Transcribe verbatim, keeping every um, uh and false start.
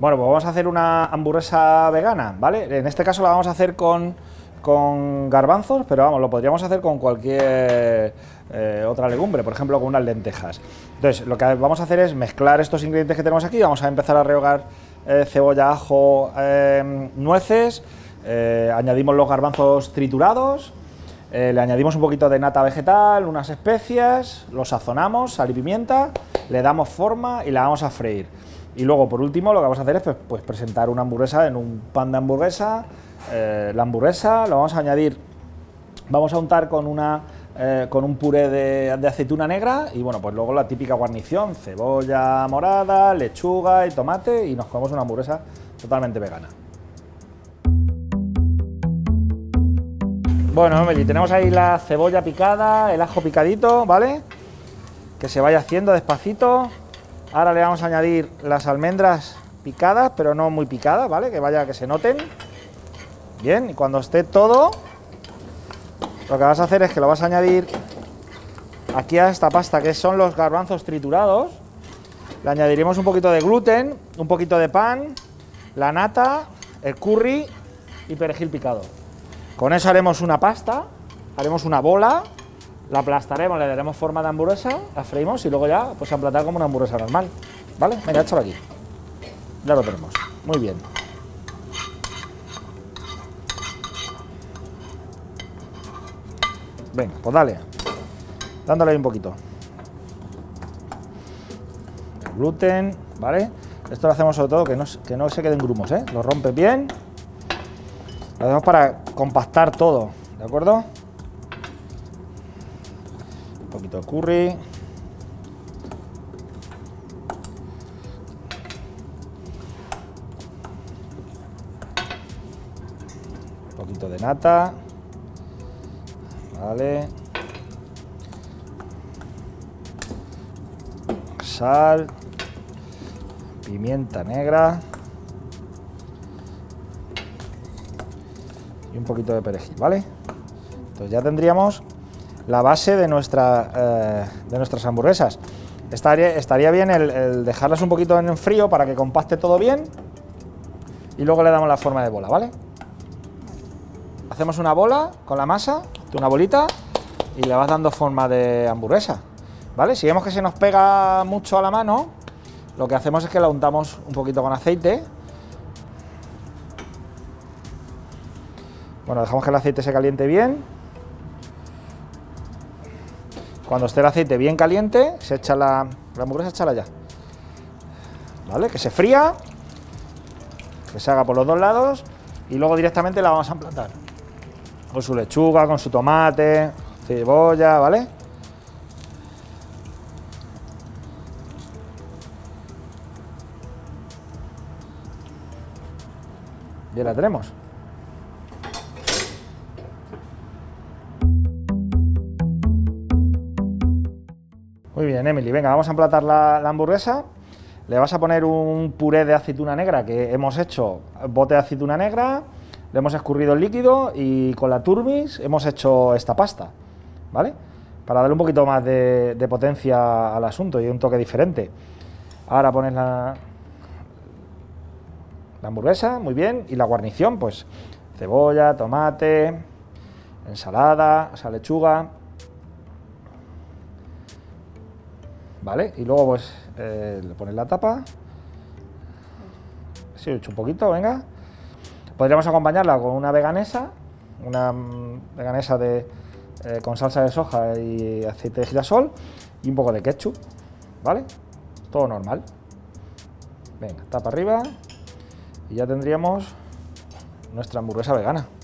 Bueno, pues vamos a hacer una hamburguesa vegana, ¿vale? En este caso la vamos a hacer con, con garbanzos, pero vamos, lo podríamos hacer con cualquier eh, otra legumbre, por ejemplo con unas lentejas. Entonces, lo que vamos a hacer es mezclar estos ingredientes que tenemos aquí, vamos a empezar a rehogar eh, cebolla, ajo, eh, nueces, eh, añadimos los garbanzos triturados, eh, le añadimos un poquito de nata vegetal, unas especias, lo sazonamos, sal y pimienta, le damos forma y la vamos a freír. Y luego, por último, lo que vamos a hacer es pues, pues presentar una hamburguesa en un pan de hamburguesa. Eh, la hamburguesa lo vamos a añadir, vamos a untar con, una, eh, con un puré de, de aceituna negra y bueno, pues luego la típica guarnición, cebolla morada, lechuga y tomate y nos comemos una hamburguesa totalmente vegana. Bueno, Emily, tenemos ahí la cebolla picada, el ajo picadito, ¿vale? Que se vaya haciendo despacito. Ahora le vamos a añadir las almendras picadas, pero no muy picadas, ¿vale? Que vaya, que se noten. Bien, y cuando esté todo, lo que vas a hacer es que lo vas a añadir aquí a esta pasta, que son los garbanzos triturados. Le añadiremos un poquito de gluten, un poquito de pan, la nata, el curry y perejil picado. Con eso haremos una pasta, haremos una bola. La aplastaremos, le daremos forma de hamburguesa, la freímos y luego ya pues a emplatar como una hamburguesa normal, ¿vale? Venga, échalo aquí. Ya lo tenemos. Muy bien. Venga, pues dale. Dándole ahí un poquito. El gluten, ¿vale? Esto lo hacemos sobre todo que no, que no se queden grumos, ¿eh? Lo rompes bien. Lo hacemos para compactar todo, ¿de acuerdo? Un poquito de curry, un poquito de nata, vale, sal, pimienta negra y un poquito de perejil, ¿vale? Entonces ya tendríamos la base de, nuestra, eh, de nuestras hamburguesas. Estaría, estaría bien el, el dejarlas un poquito en frío para que compacte todo bien y luego le damos la forma de bola, ¿vale? Hacemos una bola con la masa, una bolita, y le vas dando forma de hamburguesa, ¿vale? Si vemos que se nos pega mucho a la mano, lo que hacemos es que la untamos un poquito con aceite. Bueno, dejamos que el aceite se caliente bien. Cuando esté el aceite bien caliente, se echa la, la hamburguesa, échala ya. ¿Vale? Que se fría, que se haga por los dos lados y luego directamente la vamos a emplatar. Con su lechuga, con su tomate, cebolla, ¿vale? Ya la tenemos. Muy bien, Emily, venga, vamos a emplatar la, la hamburguesa. Le vas a poner un puré de aceituna negra que hemos hecho, bote de aceituna negra, le hemos escurrido el líquido y con la turbis hemos hecho esta pasta, ¿vale? Para darle un poquito más de, de potencia al asunto y un toque diferente. Ahora pones la, la hamburguesa, muy bien, y la guarnición, pues cebolla, tomate, ensalada, o sea, lechuga. ¿Vale? Y luego pues eh, le pones la tapa. Sí, he hecho un poquito, venga. Podríamos acompañarla con una veganesa, una mm, veganesa de, eh, con salsa de soja y aceite de girasol y un poco de ketchup, ¿vale? Todo normal. Venga, tapa arriba y ya tendríamos nuestra hamburguesa vegana.